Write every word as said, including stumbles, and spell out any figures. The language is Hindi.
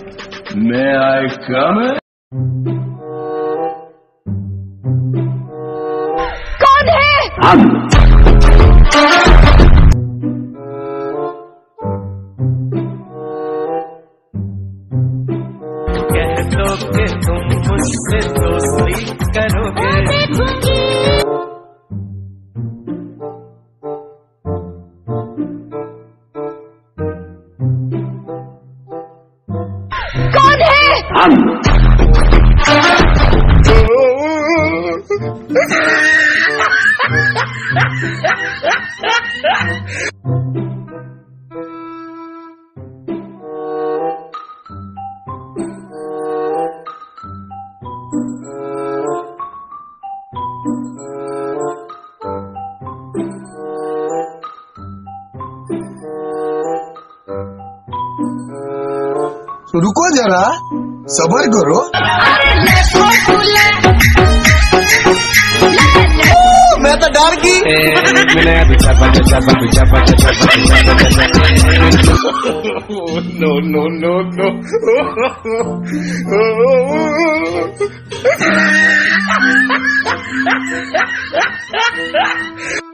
May I come in? कौन है? हम। कह दो कि तुम मुझसे दोस्ती करोगे। कौन है? हम। रुको जरा, सबर करो। मैं तो डर गई। No no no no